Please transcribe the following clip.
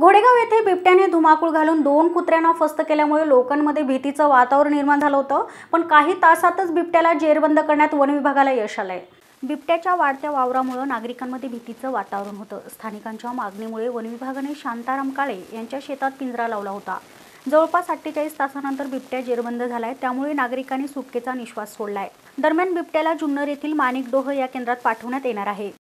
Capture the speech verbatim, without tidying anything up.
घोडेगाव येथे बिबट्याने धुमाकूळ घालून दोन कुत्र्यांना फस्त केल्यामुळे लोकांमध्ये भीतीचं वातावरण निर्माण झालं होतं। पण काही तासातच बिबट्याला जेरबंद करण्यात वन विभागाला यश आलंय। बिबट्याच्या वाढत्या वावरामुळे नागरिकांमध्ये भीतीचं वातावरण होतं। स्थानिकांच्या मागणीमुळे वन विभागाने शांताराम काळे यांच्या शेतात पिंजरा लावला होता। जवळपास अठ्ठेचाळीस तासानंतर बिबट्या जेरबंद झालाय, त्यामुळे नागरिकांनी सुटकेचा निश्वास सोडलाय। दरम्यान बिबट्याला जुन्नर येथील माणिकडोह या केंद्रात पाठवण्यात येणार आहे।